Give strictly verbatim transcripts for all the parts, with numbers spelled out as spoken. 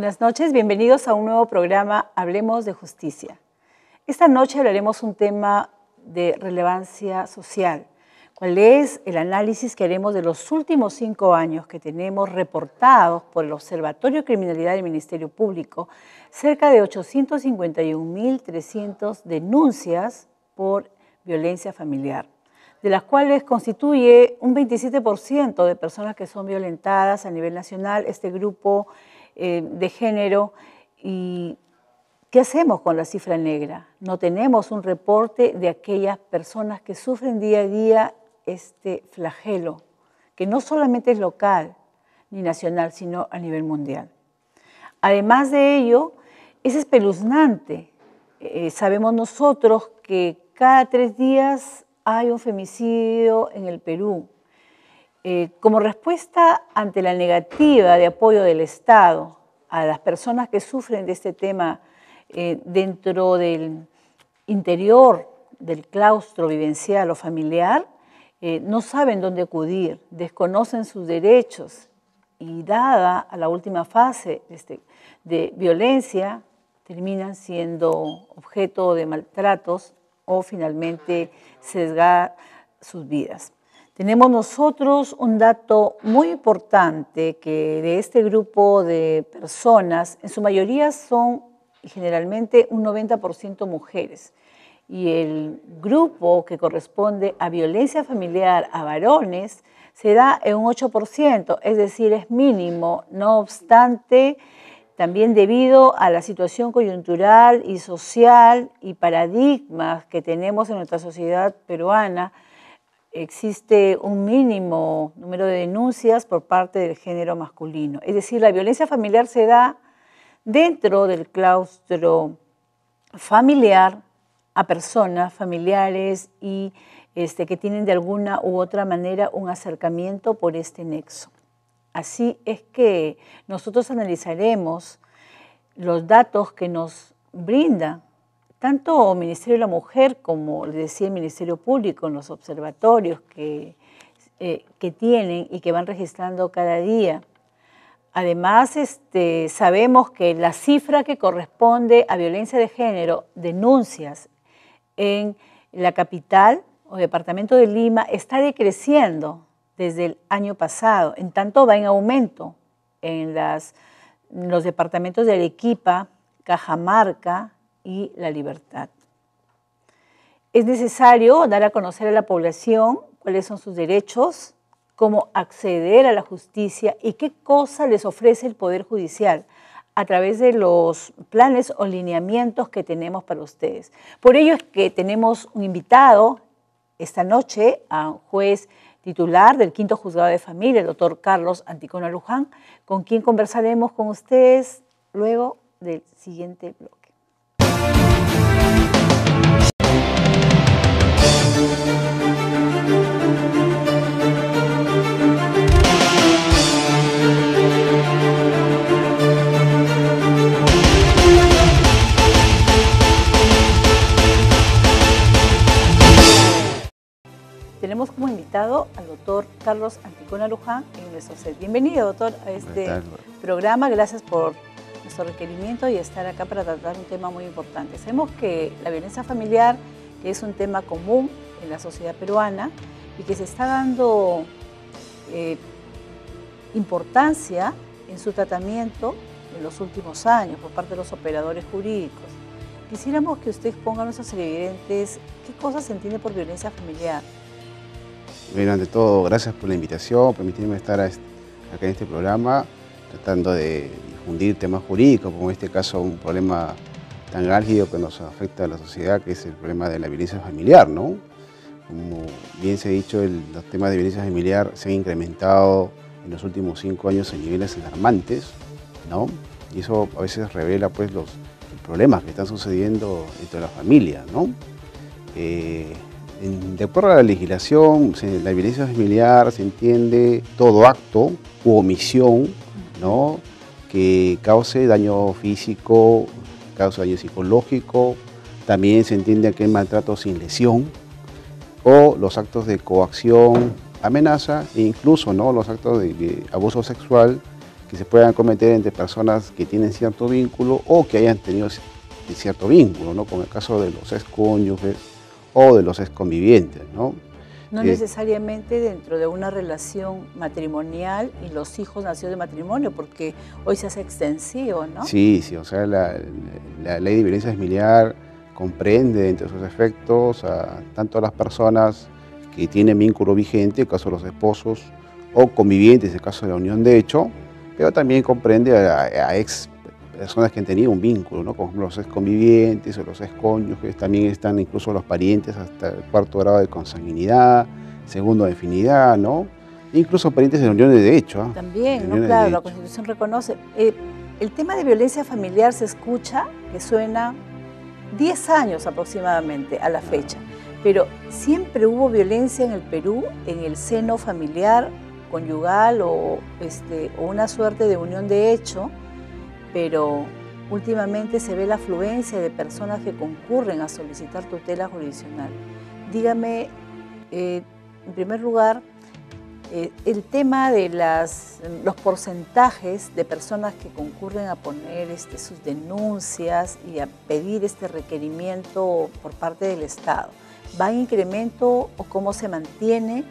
Buenas noches, bienvenidos a un nuevo programa Hablemos de Justicia. Esta noche hablaremos un tema de relevancia social. ¿Cuál es el análisis que haremos de los últimos cinco años que tenemos reportados por el Observatorio de Criminalidad del Ministerio Público? Cerca de ochocientas cincuenta y un mil trescientas denuncias por violencia familiar, de las cuales constituye un veintisiete por ciento de personas que son violentadas a nivel nacional, este grupo eh, de género. ¿Y qué hacemos con la cifra negra? No tenemos un reporte de aquellas personas que sufren día a día este flagelo, que no solamente es local ni nacional, sino a nivel mundial. Además de ello, es espeluznante. Eh, sabemos nosotros que cada tres días hay un femicidio en el Perú. Eh, como respuesta ante la negativa de apoyo del Estado a las personas que sufren de este tema eh, dentro del interior del claustro vivencial o familiar, eh, no saben dónde acudir, desconocen sus derechos y dada a la última fase de, este, de violencia, terminan siendo objeto de maltratos o finalmente sesgar sus vidas. Tenemos nosotros un dato muy importante que de este grupo de personas, en su mayoría son generalmente un noventa por ciento mujeres, y el grupo que corresponde a violencia familiar a varones se da en un ocho por ciento, es decir, es mínimo, no obstante, también debido a la situación coyuntural y social y paradigmas que tenemos en nuestra sociedad peruana, existe un mínimo número de denuncias por parte del género masculino. Es decir, la violencia familiar se da dentro del claustro familiar a personas familiares y este, que tienen de alguna u otra manera un acercamiento por este nexo. Así es que nosotros analizaremos los datos que nos brinda tanto el Ministerio de la Mujer como, les decía, el Ministerio Público en los observatorios que, eh, que tienen y que van registrando cada día. Además, este, sabemos que la cifra que corresponde a violencia de género, denuncias en la capital o departamento de Lima, está decreciendo desde el año pasado, en tanto va en aumento en, las, en los departamentos de Arequipa, Cajamarca y La Libertad. Es necesario dar a conocer a la población cuáles son sus derechos, cómo acceder a la justicia y qué cosa les ofrece el Poder Judicial a través de los planes o lineamientos que tenemos para ustedes. Por ello es que tenemos un invitado esta noche, a un juez titular del Quinto Juzgado de Familia, el doctor Carlos Anticona Luján, con quien conversaremos con ustedes luego del siguiente bloque. Tenemos como invitado al doctor Carlos Anticona Luján en nuestro set. Bienvenido, doctor, a este programa. Gracias por nuestro requerimiento y estar acá para tratar un tema muy importante. Sabemos que la violencia familiar es un tema común en la sociedad peruana y que se está dando eh, importancia en su tratamiento en los últimos años por parte de los operadores jurídicos. Quisiéramos que usted ponga a nuestros televidentes qué cosas se entiende por violencia familiar. Bueno, ante todo, gracias por la invitación, permitirme estar acá en este programa, tratando de difundir temas jurídicos, como en este caso un problema tan álgido que nos afecta a la sociedad, que es el problema de la violencia familiar, ¿no? Como bien se ha dicho, el, los temas de violencia familiar se han incrementado en los últimos cinco años en niveles alarmantes, ¿no? Y eso a veces revela pues, los, los problemas que están sucediendo dentro de la familia, ¿no? Eh, en, de acuerdo a la legislación, se, la violencia familiar se entiende todo acto u omisión, ¿no? Que cause daño físico, cause daño psicológico, también se entiende aquel maltrato sin lesión, o los actos de coacción, amenaza, e incluso ¿no? los actos de, de abuso sexual que se puedan cometer entre personas que tienen cierto vínculo o que hayan tenido cierto vínculo, ¿no? Como el caso de los excónyuges o de los exconvivientes, ¿no? No eh, necesariamente dentro de una relación matrimonial y los hijos nacidos de matrimonio, porque hoy se hace extensivo, ¿no? Sí, sí, o sea, la, la ley de violencia familiar comprende entre sus efectos a tanto a las personas que tienen vínculo vigente, en el caso de los esposos, o convivientes, en el caso de la unión de hecho, pero también comprende a, a ex personas que han tenido un vínculo, ¿no? Como los ex convivientes o los ex cónyuges, también están incluso los parientes hasta el cuarto grado de consanguinidad, segundo de afinidad, ¿no? E incluso parientes de uniones de hecho. ¿eh? También, ¿no? Claro, la Constitución reconoce. Eh, el tema de violencia familiar se escucha, que suena diez años aproximadamente a la fecha, pero siempre hubo violencia en el Perú, en el seno familiar, conyugal o, este, o una suerte de unión de hecho, pero últimamente se ve la afluencia de personas que concurren a solicitar tutela jurisdiccional. Dígame, eh, en primer lugar, eh, el tema de las, los porcentajes de personas que concurren a poner este, sus denuncias y a pedir este requerimiento por parte del Estado. ¿Va en incremento o cómo se mantiene?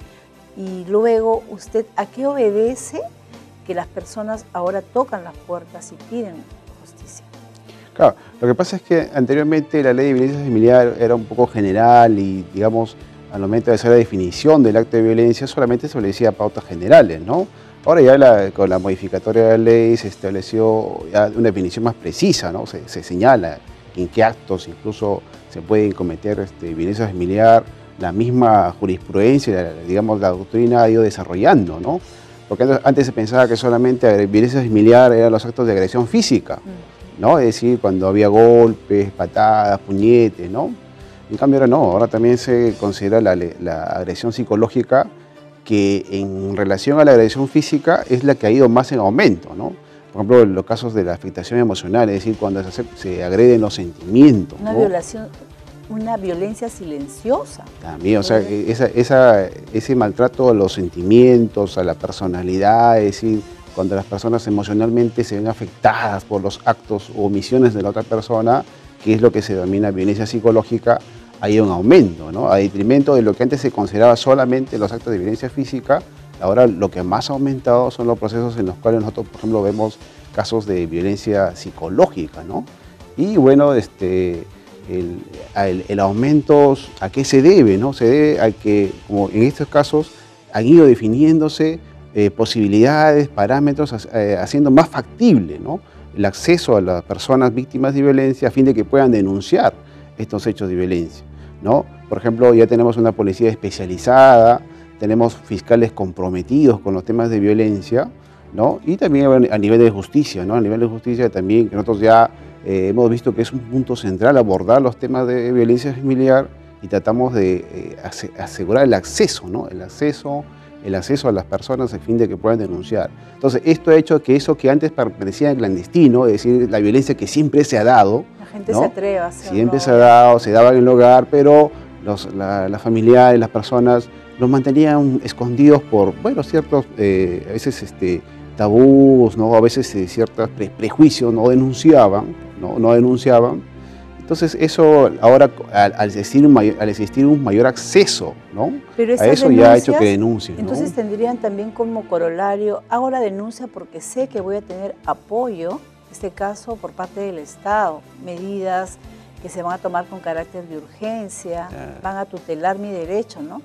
Y luego, ¿usted a qué obedece que las personas ahora tocan las puertas y piden justicia? Claro, lo que pasa es que anteriormente la ley de violencia familiar era un poco general y, digamos, al momento de hacer la definición del acto de violencia solamente se establecía pautas generales, ¿no? Ahora ya la, con la modificatoria de la ley se estableció ya una definición más precisa, ¿no? Se, se señala en qué actos incluso se pueden cometer este, violencia familiar. La misma jurisprudencia, digamos, la doctrina ha ido desarrollando, ¿no? Porque antes se pensaba que solamente violencia familiar eran los actos de agresión física, ¿no? Es decir, cuando había golpes, patadas, puñetes, ¿no? En cambio ahora no, ahora también se considera la, la agresión psicológica, que en relación a la agresión física es la que ha ido más en aumento, ¿no? Por ejemplo, en los casos de la afectación emocional, es decir, cuando se, se agreden los sentimientos. Una ¿no? violación, una violencia silenciosa. También, o sea, esa, esa, ese maltrato a los sentimientos, a la personalidad, es decir, cuando las personas emocionalmente se ven afectadas por los actos o omisiones de la otra persona, que es lo que se denomina violencia psicológica, ha ido en aumento, ¿no? A detrimento de lo que antes se consideraba solamente los actos de violencia física, ahora lo que más ha aumentado son los procesos en los cuales nosotros, por ejemplo, vemos casos de violencia psicológica, ¿no? Y bueno, este, el, el, el aumento, ¿a qué se debe? ¿no? Se debe a que, como en estos casos, han ido definiéndose eh, posibilidades, parámetros, eh, haciendo más factible, ¿no? el acceso a las personas víctimas de violencia a fin de que puedan denunciar estos hechos de violencia, ¿no? Por ejemplo, ya tenemos una policía especializada, tenemos fiscales comprometidos con los temas de violencia, ¿no? Y también a nivel de justicia, ¿no? A nivel de justicia también, que nosotros ya eh, hemos visto que es un punto central abordar los temas de violencia familiar y tratamos de eh, asegurar el acceso, ¿no? El acceso, el acceso a las personas a fin de que puedan denunciar. Entonces, esto ha hecho que eso que antes parecía clandestino, es decir, la violencia que siempre se ha dado, la gente ¿no? se atreve a hacerlo. Siempre se ha dado, se daba en el hogar, pero los, la, las familiares, las personas, los mantenían escondidos por, bueno, ciertos, eh, a veces, este, tabús, ¿no? A veces eh, ciertos pre prejuicios, no denunciaban, ¿no? no denunciaban. Entonces eso ahora, al, al, existir, un mayor, al existir un mayor acceso, ¿no? Pero a eso ya ha hecho que denuncien. Entonces ¿no? tendrían también como corolario, hago la denuncia porque sé que voy a tener apoyo, en este caso por parte del Estado, medidas que se van a tomar con carácter de urgencia, claro. van a tutelar mi derecho, ¿no?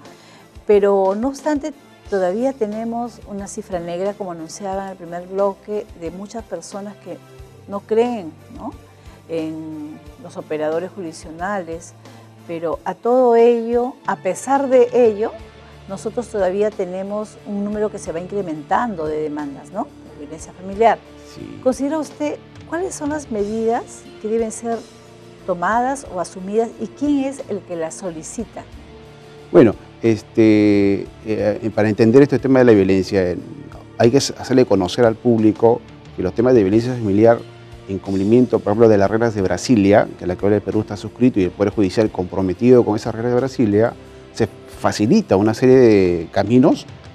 Pero no obstante, todavía tenemos una cifra negra, como anunciaba en el primer bloque, de muchas personas que no creen, ¿no? en los operadores jurisdiccionales, pero a todo ello, a pesar de ello, nosotros todavía tenemos un número que se va incrementando de demandas, ¿no? De violencia familiar. Sí. ¿Considera usted cuáles son las medidas que deben ser tomadas o asumidas y quién es el que las solicita? Bueno, este, eh, para entender este tema de la violencia, hay que hacerle conocer al público que los temas de violencia familiar, en cumplimiento, por ejemplo, de las reglas de Brasilia, que la que ahora el Perú está suscrito y el Poder Judicial comprometido con esas reglas de Brasilia, se facilita una serie de caminos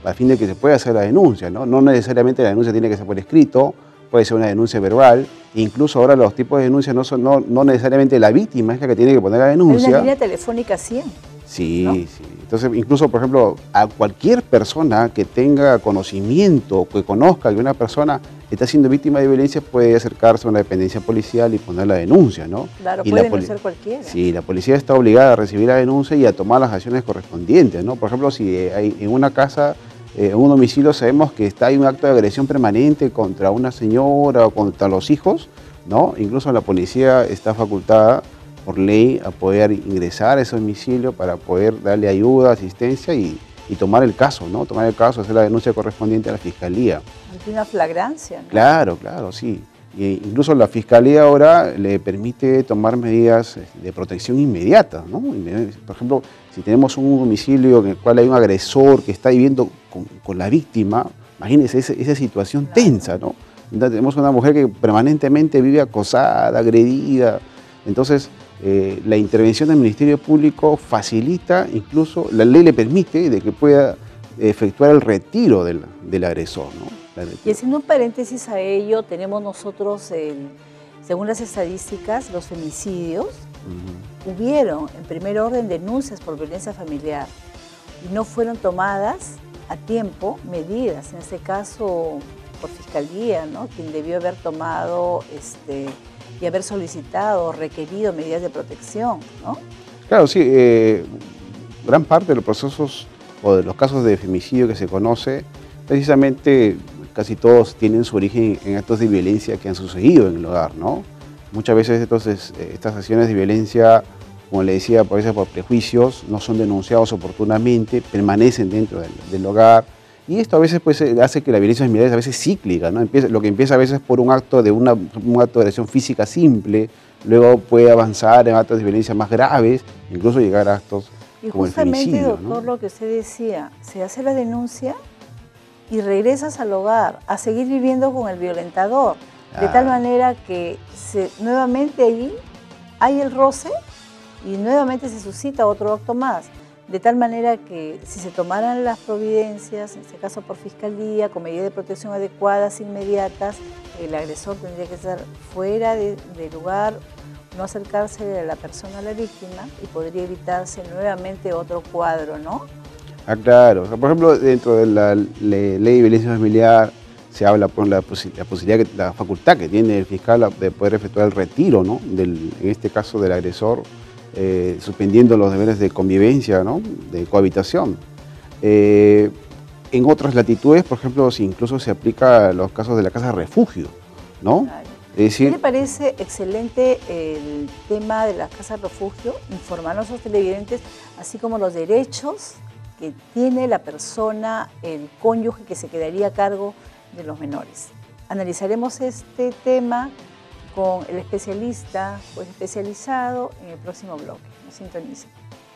a fin de que se pueda hacer la denuncia, ¿no? No necesariamente la denuncia tiene que ser por escrito, puede ser una denuncia verbal, incluso ahora los tipos de denuncias no son no, no necesariamente la víctima es la que tiene que poner la denuncia. Hay una línea telefónica cien. Sí, ¿no? sí. Entonces, incluso, por ejemplo, a cualquier persona que tenga conocimiento, que conozca que una persona está siendo víctima de violencia, puede acercarse a una dependencia policial y poner la denuncia, ¿no? Claro, y puede la no ser cualquiera. Sí, la policía está obligada a recibir la denuncia y a tomar las acciones correspondientes, ¿no? Por ejemplo, si hay en una casa, eh, en un domicilio, sabemos que está hay un acto de agresión permanente contra una señora o contra los hijos, ¿no? Incluso la policía está facultada por ley a poder ingresar a ese domicilio para poder darle ayuda, asistencia y, y tomar el caso, ¿no? Tomar el caso, hacer la denuncia correspondiente a la Fiscalía. Hay una flagrancia, ¿no? Claro, claro, sí. Y incluso la Fiscalía ahora le permite tomar medidas de protección inmediata, ¿no? Por ejemplo, si tenemos un domicilio en el cual hay un agresor que está viviendo con, con la víctima, imagínense esa, esa situación claro. tensa, ¿no? Tenemos una mujer que permanentemente vive acosada, agredida, entonces Eh, la intervención del Ministerio Público facilita, incluso la ley le permite de que pueda efectuar el retiro del, del agresor, ¿no? Y haciendo un paréntesis a ello, tenemos nosotros, el, según las estadísticas, los femicidios, uh-huh. hubieron en primer orden denuncias por violencia familiar y no fueron tomadas a tiempo medidas, en este caso por Fiscalía, ¿no? Quien debió haber tomado este, y haber solicitado o requerido medidas de protección, ¿no? Claro, sí. Eh, gran parte de los procesos o de los casos de femicidio que se conoce, precisamente casi todos tienen su origen en actos de violencia que han sucedido en el hogar, ¿no? Muchas veces entonces, estas acciones de violencia, como le decía, por veces por prejuicios, no son denunciados oportunamente, permanecen dentro del, del hogar. Y esto a veces pues, hace que la violencia familiar es a veces cíclica, ¿no? Empieza, lo que empieza a veces por un acto de una, un acto de agresión física simple, luego puede avanzar en actos de violencia más graves, incluso llegar a actos y como el femicidio. Y justamente, doctor, ¿no? Lo que usted decía, se hace la denuncia y regresas al hogar a seguir viviendo con el violentador, ah. de tal manera que se, nuevamente allí hay el roce y nuevamente se suscita otro acto más. De tal manera que si se tomaran las providencias, en este caso por Fiscalía, con medidas de protección adecuadas, inmediatas, el agresor tendría que estar fuera de, de lugar, no acercarse a la persona, a la víctima, y podría evitarse nuevamente otro cuadro, ¿no? Ah, claro. O sea, por ejemplo, dentro de la ley de violencia familiar se habla por la, posi la posibilidad, que, la facultad que tiene el fiscal de poder efectuar el retiro, ¿no? Del, en este caso del agresor, Eh, suspendiendo los deberes de convivencia, ¿no? De cohabitación. Eh, en otras latitudes, por ejemplo, si incluso se aplica a los casos de la casa de refugio, ¿no? Claro. Es decir, ¿Qué le parece excelente el tema de las casas de refugio? Informar a nuestros televidentes, así como los derechos que tiene la persona, el cónyuge que se quedaría a cargo de los menores. Analizaremos este tema con el especialista, pues especializado, en el próximo bloque. Nos sintonicen.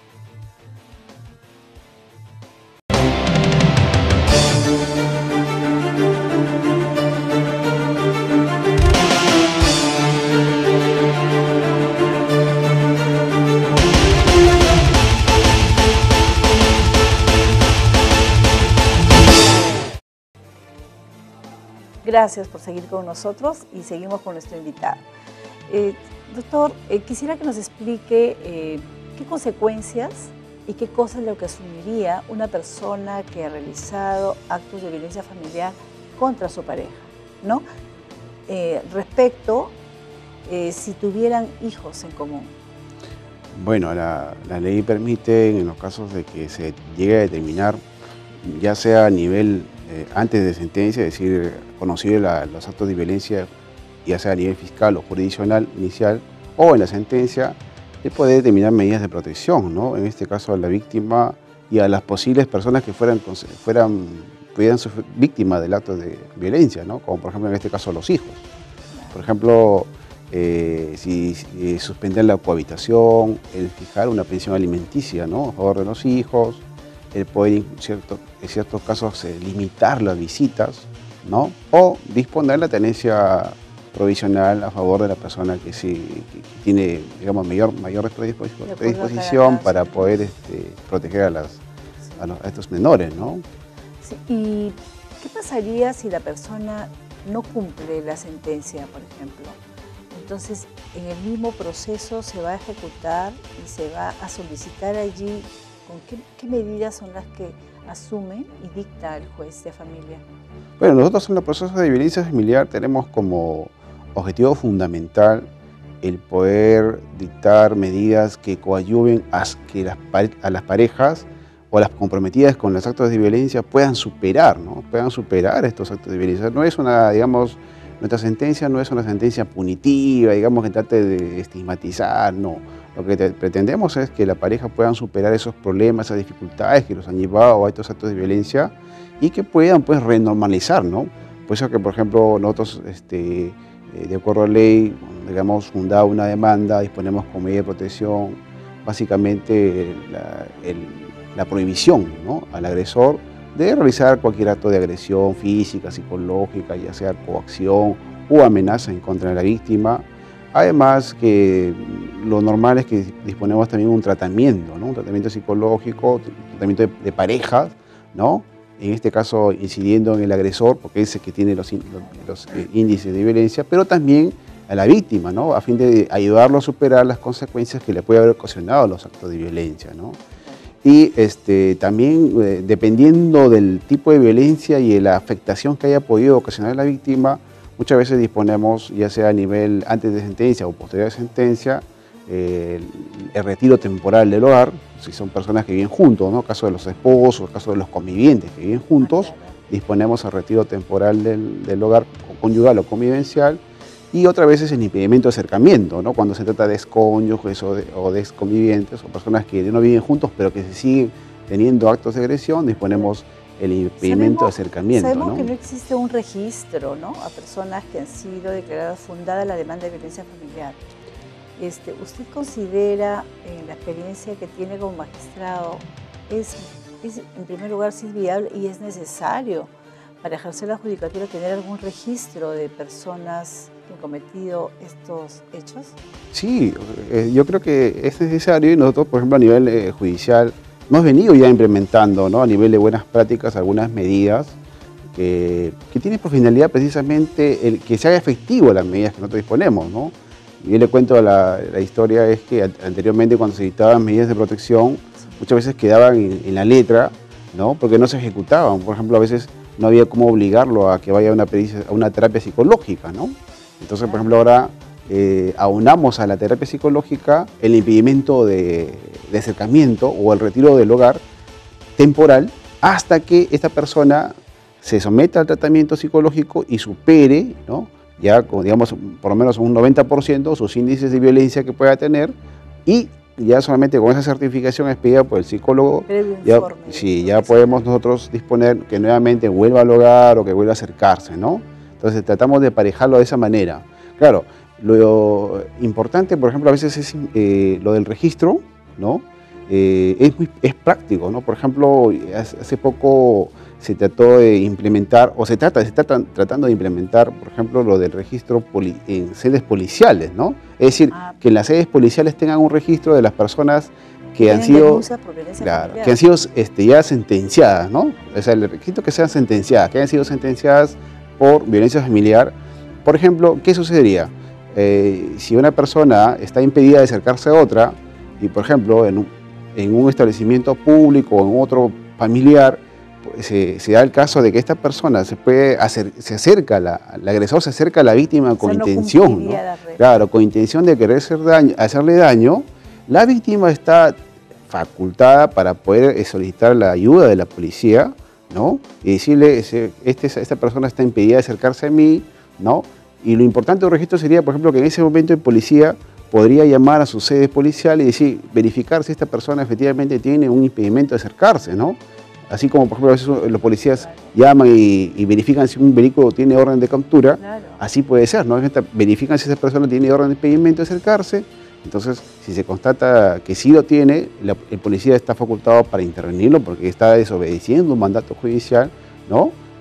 Gracias por seguir con nosotros y seguimos con nuestro invitado. Eh, doctor, eh, quisiera que nos explique eh, qué consecuencias y qué cosas es lo que asumiría una persona que ha realizado actos de violencia familiar contra su pareja, ¿no? Eh, respecto eh, si tuvieran hijos en común. Bueno, la, la ley permite en los casos de que se llegue a determinar, ya sea a nivel eh, antes de sentencia, es decir, conocer la, los actos de violencia, ya sea a nivel fiscal o jurisdiccional inicial, o en la sentencia, de poder determinar medidas de protección, ¿no? En este caso a la víctima y a las posibles personas que fueran, fueran pudieran ser víctimas del acto de violencia, ¿no? Como por ejemplo en este caso los hijos. Por ejemplo, eh, si, si suspender la cohabitación, el fijar una pensión alimenticia, ¿no? A favor de los hijos, el poder en, cierto, en ciertos casos eh, limitar las visitas, ¿no? O disponer la tenencia provisional a favor de la persona que, sí, que, que tiene, digamos, mayor, mayor predisposición, predisposición para poder este, proteger a, las, a, los, a estos menores, ¿no? Sí, ¿y qué pasaría si la persona no cumple la sentencia, por ejemplo? Entonces, en el mismo proceso se va a ejecutar y se va a solicitar allí con qué, qué medidas son las que asume y dicta el juez de familia. Bueno, nosotros en los procesos de violencia familiar tenemos como objetivo fundamental el poder dictar medidas que coadyuven a que las, a las parejas o las comprometidas con los actos de violencia puedan superar, ¿no? Puedan superar estos actos de violencia. No es una, digamos, nuestra sentencia no es una sentencia punitiva, digamos, que trate de estigmatizar, no. Lo que te, pretendemos es que la pareja puedan superar esos problemas, esas dificultades que los han llevado a estos actos de violencia y que puedan, pues, renormalizar, ¿no? Por eso que, por ejemplo, nosotros, este, de acuerdo a ley, digamos, fundada una demanda, disponemos como medida de protección, básicamente la, el, la prohibición, ¿no?, al agresor de realizar cualquier acto de agresión física, psicológica, ya sea coacción o amenaza en contra de la víctima. Además que lo normal es que disponemos también de un tratamiento, ¿no?, un tratamiento psicológico, un tratamiento de, de parejas, ¿no?, en este caso incidiendo en el agresor, porque es el que tiene los, los, los índices de violencia, pero también a la víctima, ¿no?, a fin de ayudarlo a superar las consecuencias que le puede haber ocasionado los actos de violencia, ¿no? Y este, también, eh, dependiendo del tipo de violencia y de la afectación que haya podido ocasionar a la víctima, muchas veces disponemos, ya sea a nivel antes de sentencia o posterior a sentencia, eh, el, el retiro temporal del hogar, si son personas que viven juntos, ¿no?, caso de los esposos, caso de los convivientes que viven juntos, disponemos al retiro temporal del, del hogar conyugal o convivencial. Y otra vez es el impedimento de acercamiento, ¿no?, cuando se trata de excónyuges o de, o de exconvivientes o personas que no viven juntos pero que se siguen teniendo actos de agresión, disponemos el impedimento de acercamiento. Sabemos, ¿no?, que no existe un registro, ¿no?, a personas que han sido declaradas fundada la demanda de violencia familiar. Este, ¿Usted considera, en la experiencia que tiene como magistrado, es, es en primer lugar si es viable y es necesario para ejercer la judicatura tener algún registro de personas que han cometido estos hechos? Sí, eh, yo creo que es necesario y nosotros, por ejemplo, a nivel eh, judicial, hemos venido ya implementando, ¿no?, a nivel de buenas prácticas algunas medidas que, que tienen por finalidad precisamente el que se haga efectivo las medidas que nosotros disponemos, ¿no? Yo le cuento la, la historia, es que anteriormente cuando se dictaban medidas de protección, muchas veces quedaban en, en la letra, ¿no?, porque no se ejecutaban. Por ejemplo, a veces no había cómo obligarlo a que vaya a una, a una terapia psicológica, ¿no? Entonces, por ejemplo, ahora eh, aunamos a la terapia psicológica el impedimento de, de acercamiento o el retiro del hogar temporal hasta que esta persona se someta al tratamiento psicológico y supere, ¿no?, ya, digamos, por lo menos un noventa por ciento sus índices de violencia que pueda tener, y ya solamente con esa certificación expedida por el psicólogo, ya, sí, ya podemos nosotros disponer que nuevamente vuelva al hogar o que vuelva a acercarse, ¿no? Entonces tratamos de parejarlo de esa manera. Claro, lo importante, por ejemplo, a veces es eh, lo del registro, ¿no? Eh, es, muy, es práctico, ¿no? Por ejemplo, hace poco se trató de implementar, o se trata, se trata tratando de implementar, por ejemplo, lo del registro poli, en sedes policiales, ¿no? Es decir, ah, que en las sedes policiales tengan un registro de las personas que han sido, claro, que han sido este, ya sentenciadas, ¿no? O sea, el requisito que sean sentenciadas, que hayan sido sentenciadas por violencia familiar. Por ejemplo, ¿qué sucedería? Eh, si una persona está impedida de acercarse a otra, y por ejemplo, en un, en un establecimiento público o en otro familiar, Se, se da el caso de que esta persona se puede hacer, se acerca, la, el agresor se acerca a la víctima con o sea, intención, no ¿no? Claro, con intención de querer hacer daño, hacerle daño, la víctima está facultada para poder solicitar la ayuda de la policía, ¿no? Y decirle, este, esta persona está impedida de acercarse a mí, ¿no? Y lo importante del registro sería, por ejemplo, que en ese momento el policía podría llamar a su sede policial y decir, verificar si esta persona efectivamente tiene un impedimento de acercarse, ¿no? Así como, por ejemplo, a veces los policías llaman y, y verifican si un vehículo tiene orden de captura, claro, así puede ser, ¿no? Verifican si esa persona tiene orden de impedimento de acercarse, entonces, si se constata que sí lo tiene, la, el policía está facultado para intervenirlo porque está desobedeciendo un mandato judicial, ¿no?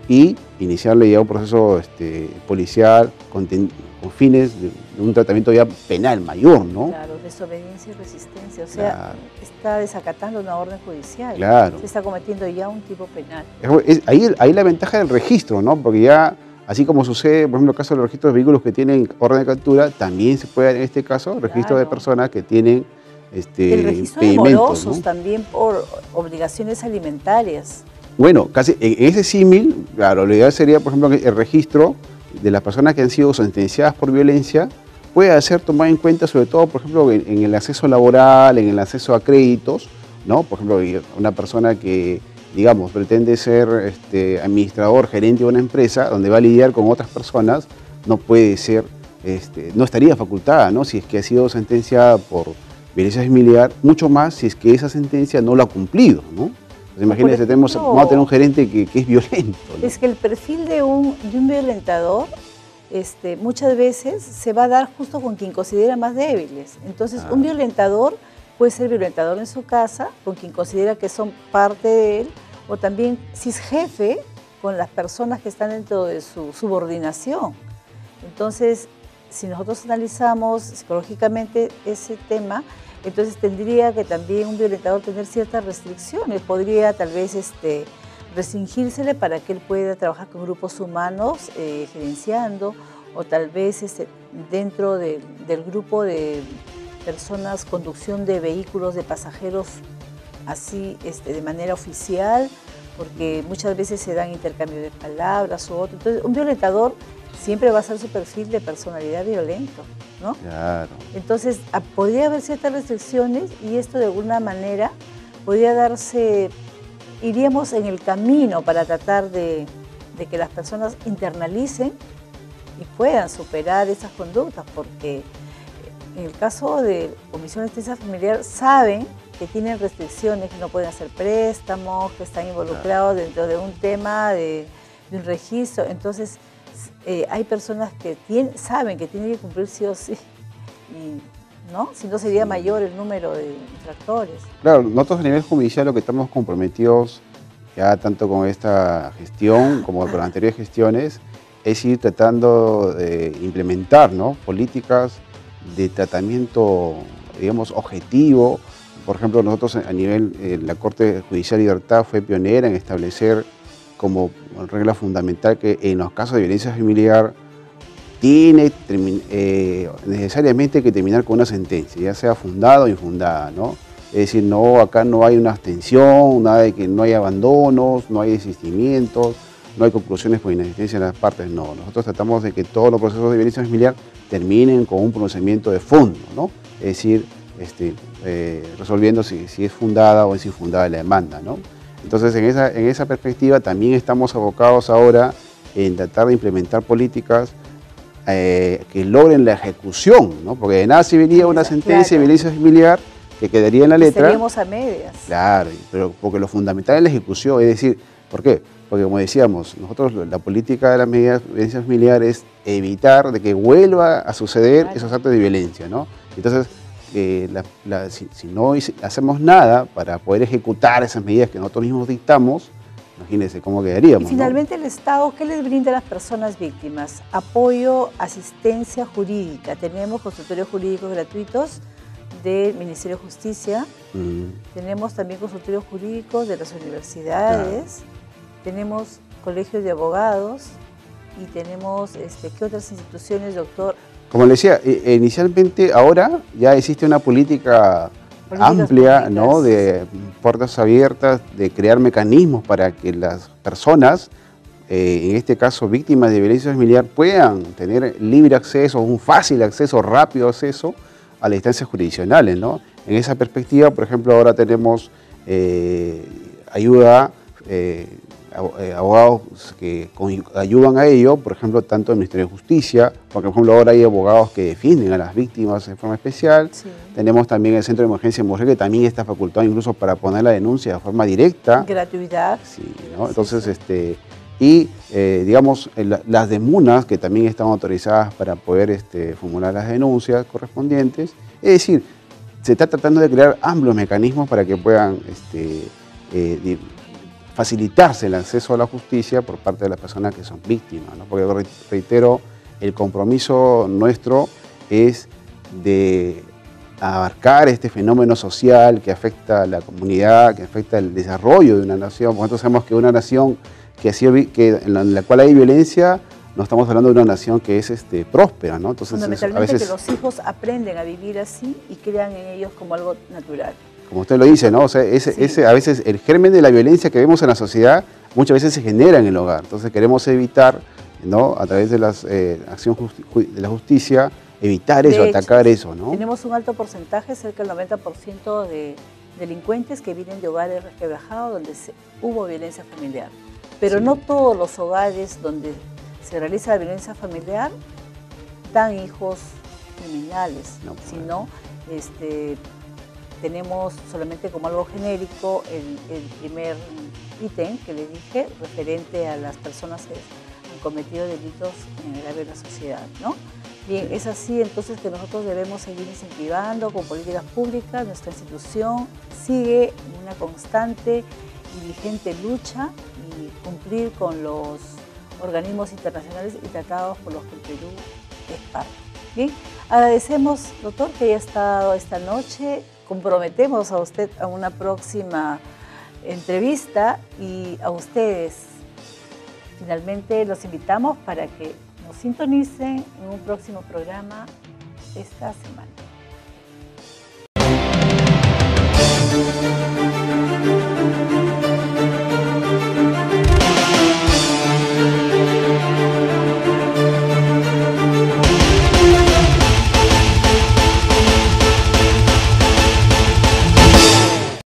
y iniciarle ya un proceso este, policial con, con fines de, de un tratamiento ya penal mayor, ¿no? Claro, desobediencia y resistencia, o sea, claro. está desacatando una orden judicial, claro. se está cometiendo ya un tipo penal. Es, es, ahí, ahí la ventaja del registro, ¿no? Porque ya, así como sucede, por ejemplo, en el caso de los registros de vehículos que tienen orden de captura, también se puede, en este caso, registro claro. de personas que tienen este, el registro de morosos, ¿no? También por obligaciones alimentarias. Bueno, casi en ese símil, claro, lo ideal sería, por ejemplo, que el registro de las personas que han sido sentenciadas por violencia pueda ser tomado en cuenta, sobre todo, por ejemplo, en, en el acceso laboral, en el acceso a créditos, ¿no? Por ejemplo, una persona que, digamos, pretende ser este, administrador, gerente de una empresa, donde va a lidiar con otras personas, no puede ser, este, no estaría facultada, ¿no? Si es que ha sido sentenciada por violencia familiar, mucho más si es que esa sentencia no lo ha cumplido, ¿no? Pues imagínense, ejemplo, tenemos, vamos a tener un gerente que, que es violento, ¿no? Es que el perfil de un, de un violentador este, muchas veces se va a dar justo con quien considera más débiles. Entonces, ah. un violentador puede ser violentador en su casa, con quien considera que son parte de él, o también si es jefe, con las personas que están dentro de su subordinación. Entonces, si nosotros analizamos psicológicamente ese tema, entonces tendría que también un violentador tener ciertas restricciones, podría tal vez este, restringírsele para que él pueda trabajar con grupos humanos eh, gerenciando, o tal vez este, dentro de, del grupo de personas, conducción de vehículos de pasajeros así este, de manera oficial, porque muchas veces se dan intercambio de palabras o otro. Entonces un violentador siempre va a ser su perfil de personalidad violento, ¿no? Claro. Entonces, podría haber ciertas restricciones y esto de alguna manera podría darse, iríamos en el camino para tratar de, de que las personas internalicen y puedan superar esas conductas, porque en el caso de omisión de asistencia familiar saben que tienen restricciones, que no pueden hacer préstamos, que están involucrados claro. dentro de un tema de, de un registro, entonces Eh, hay personas que tienen, saben que tienen que cumplir sí o sí, y, ¿no? Si no sería mayor el número de infractores. Claro, nosotros a nivel judicial lo que estamos comprometidos ya tanto con esta gestión como con las anteriores gestiones es ir tratando de implementar, ¿no? políticas de tratamiento, digamos, objetivo. Por ejemplo, nosotros a nivel, eh, la Corte Judicial de Libertad fue pionera en establecer como regla fundamental que en los casos de violencia familiar tiene eh, necesariamente que terminar con una sentencia, ya sea fundada o infundada, ¿no? Es decir, no, acá no hay una abstención, nada de que no hay abandonos, no hay desistimientos, no hay conclusiones por inexistencia de las partes, no. Nosotros tratamos de que todos los procesos de violencia familiar terminen con un pronunciamiento de fondo, ¿no? Es decir, este, eh, resolviendo si, si es fundada o es infundada la demanda, ¿no? Entonces, en esa, en esa perspectiva también estamos abocados ahora en tratar de implementar políticas eh, que logren la ejecución, ¿no? Porque de nada serviría una sentencia de violencia familiar que quedaría en la letra. Estaríamos a medias. Claro, pero porque lo fundamental es la ejecución, es decir, ¿por qué? Porque como decíamos, nosotros la política de la medida de violencia familiar es evitar de que vuelva a suceder claro. esos actos de violencia, ¿no? Entonces, Eh, la, la, si, si no hacemos nada para poder ejecutar esas medidas que nosotros mismos dictamos, imagínense cómo quedaríamos. Y finalmente, ¿no? El Estado, ¿qué les brinda a las personas víctimas? Apoyo, asistencia jurídica. Tenemos consultorios jurídicos gratuitos del Ministerio de Justicia, mm. tenemos también consultorios jurídicos de las universidades, claro. tenemos colegios de abogados y tenemos, este, ¿qué otras instituciones, doctor? Como le decía, inicialmente ahora ya existe una política Políticas amplia, públicas. ¿no? de puertas abiertas, de crear mecanismos para que las personas, eh, en este caso víctimas de violencia familiar, puedan tener libre acceso, un fácil acceso, rápido acceso a las instancias jurisdiccionales, ¿no? En esa perspectiva, por ejemplo, ahora tenemos eh, ayuda, eh, abogados que ayudan a ello, por ejemplo, tanto el Ministerio de Justicia, porque por ejemplo ahora hay abogados que defienden a las víctimas de forma especial, sí. tenemos también el Centro de Emergencia de Mujer que también está facultado incluso para poner la denuncia de forma directa. Gratuidad. Sí, ¿no? Entonces, sí, sí. este, y eh, digamos, el, las demunas que también están autorizadas para poder este, formular las denuncias correspondientes, es decir, se está tratando de crear amplios mecanismos para que puedan este, eh, facilitarse el acceso a la justicia por parte de las personas que son víctimas, ¿no? Porque reitero, el compromiso nuestro es de abarcar este fenómeno social que afecta a la comunidad, que afecta el desarrollo de una nación. Por nosotros sabemos que una nación que ha sido, que, en, la, en la cual hay violencia, no estamos hablando de una nación que es este, próspera, ¿no? Entonces, fundamentalmente a veces, que los hijos aprenden a vivir así y crean en ellos como algo natural. Como usted lo dice, ¿no? O sea, ese, sí. ese, a veces el germen de la violencia que vemos en la sociedad muchas veces se genera en el hogar. Entonces queremos evitar, ¿no? A través de la eh, acción de la justicia, evitar eso, de hecho, atacar eso, ¿no? Tenemos un alto porcentaje, cerca del noventa por ciento de delincuentes que vienen de hogares resquebrajados donde se, hubo violencia familiar. Pero sí. no todos los hogares donde se realiza la violencia familiar dan hijos criminales, no, sino este, tenemos solamente como algo genérico el, el primer ítem que les dije, referente a las personas que han cometido delitos en el área de la sociedad, ¿no? Bien, es así entonces que nosotros debemos seguir incentivando con políticas públicas. Nuestra institución sigue una constante y vigente lucha y cumplir con los organismos internacionales y tratados por los que el Perú es parte. Bien, agradecemos, doctor, que haya estado esta noche. Comprometemos a usted a una próxima entrevista y a ustedes finalmente los invitamos para que nos sintonicen en un próximo programa esta semana.